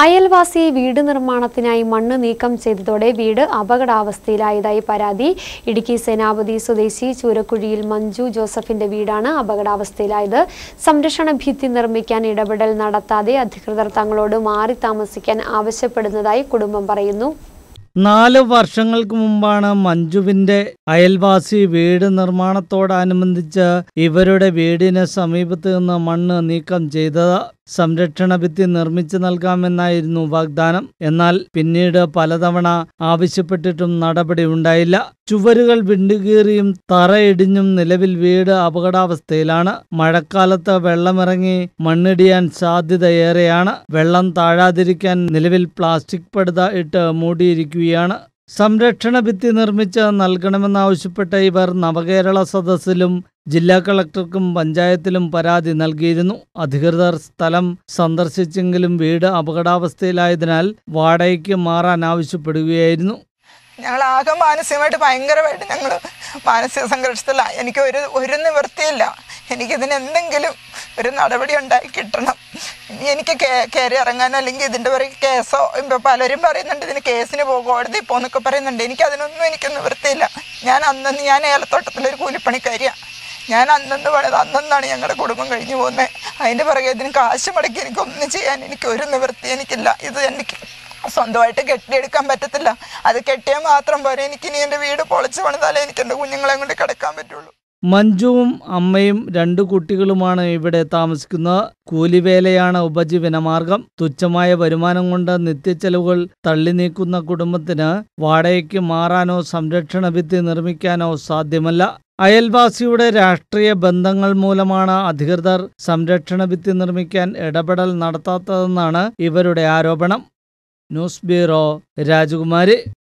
അയൽവാസിയെ വീട് നിർമ്മാണത്തിനായി മണ്ണ് നീക്കം ചെയ്തതോടെ വീട് അപകടാവസ്ഥയിലായതായി പരാതി. ഇടുക്കി സേനാപതി സ്വദേശി ചൂരക്കുഴിയിൽ മഞ്ജു ജോസഫിന്റെ വീടാണ് അപകടാവസ്ഥയിലായത്. സംരക്ഷണ ഭിത്തി നിർമ്മിക്കാൻ ഇടപെടൽ നടത്താതെ അധികൃതർ തങ്ങളോട് മാറി താമസിക്കാൻ ആവശ്യപ്പെടുന്നതായി കുടുംബം പറയുന്നു. 4 വർഷങ്ങൾക്ക് മുമ്പാണ് മഞ്ജുവിന്റെ അയൽവാസി വീട് നിർമ്മാണത്തോടനുബന്ധിച്ച് ഇവരുടെ വീടിന് സമീപത്ത് നിന്ന് മണ്ണ് നീക്കം ചെയ്തത്. സംരക്ഷണ ഭിത്തി നിർമ്മിച്ചു നൽകാമെന്നായിരുന്നു വാഗ്ദാനം. എന്നാൽ പിന്നീട് പലതവണ ആവശ്യപ്പെട്ടിട്ടും നടപടി ഉണ്ടായില്ല. ചുവരുകൾ വിണ്ടുകീറിയും തറയിടിഞ്ഞും നിലവിൽ വീട് അപകടാവസ്ഥയിലാണ്. മഴക്കാലത്ത് വെള്ളമിറങ്ങി മണ്ണിടിയാൻ സാധ്യതയേറെയാണ്. വെള്ളം താഴാതിരിക്കാൻ നിലവിൽ പ്ലാസ്റ്റിക് പടുത ഇട്ട് മൂടിയിരിക്കുകയാണ്. സംരക്ഷണ ഭിത്തി നിർമ്മിച്ച് നൽകണമെന്നാവശ്യപ്പെട്ട ഇവർ നവകേരള സദസ്സിലും ജില്ലാ കളക്ടർക്കും പഞ്ചായത്തിലും പരാതി നൽകിയിരുന്നു. അധികൃതർ സ്ഥലം സന്ദർശിച്ചെങ്കിലും വീട് അപകടാവസ്ഥയിലായതിനാൽ വാടകയ്ക്ക് മാറാൻ ആവശ്യപ്പെടുകയായിരുന്നു. ഞങ്ങൾ ആകെ മാനസികമായിട്ട് ഭയങ്കരമായിട്ട് ഞങ്ങൾ മാനസിക സംഘർഷത്തില്ല. എനിക്ക് ഒരു നിവൃത്തിയില്ല. എനിക്കിതിന് എന്തെങ്കിലും ഒരു നടപടി ഉണ്ടായി കിട്ടണം. ഇനി എനിക്ക് കയറി ഇറങ്ങാനോ അല്ലെങ്കിൽ ഇതിൻ്റെ പിറകെ കേസോ, ഇപ്പോൾ പലരും പറയുന്നുണ്ട് ഇതിന് കേസിന് പോകും, കോടതി പോകുന്നൊക്കെ പറയുന്നുണ്ട്. എനിക്ക് നിവൃത്തിയില്ല. ഞാൻ ഏലത്തോട്ടത്തിലൊരു കൂലിപ്പണിക്കാരിയാണ്. ഞാൻ അന്നാണ് ഞങ്ങളുടെ കുടുംബം കഴിഞ്ഞു പോകുന്നത്. അതിൻ്റെ പിറകെ ഇതിന് കാശ് മുടക്കി എനിക്കൊന്നും ചെയ്യാൻ ഒരു നിവൃത്തി എനിക്കില്ല. ഇത് എനിക്ക് സ്വന്തമായിട്ട് കെട്ടിയെടുക്കാൻ പറ്റത്തില്ല. അത് കെട്ടിയാൽ മാത്രം പോരെ. എനിക്കിനി എൻ്റെ വീട് പൊളിച്ച് പണിതാലേ എനിക്ക് എൻ്റെ കുഞ്ഞുങ്ങളെ കൊണ്ട് കിടക്കാൻ പറ്റുള്ളൂ. മഞ്ജുവും അമ്മയും 2 കുട്ടികളുമാണ് ഇവിടെ താമസിക്കുന്നത്. കൂലിവേലയാണ് ഉപജീവനമാർഗം. തുച്ഛമായ വരുമാനം കൊണ്ട് നിത്യച്ചെലവുകൾ തള്ളി നീക്കുന്ന കുടുംബത്തിന് വാടകയ്ക്ക് മാറാനോ സംരക്ഷണ ഭിത്തി നിർമ്മിക്കാനോ സാധ്യമല്ല. അയൽവാസിയുടെ രാഷ്ട്രീയ ബന്ധങ്ങൾ മൂലമാണ് അധികൃതർ സംരക്ഷണ ഭിത്തി നിർമ്മിക്കാൻ ഇടപെടൽ നടത്താത്തതെന്നാണ് ഇവരുടെ ആരോപണം. ന്യൂസ് ബ്യൂറോ, രാജകുമാരി.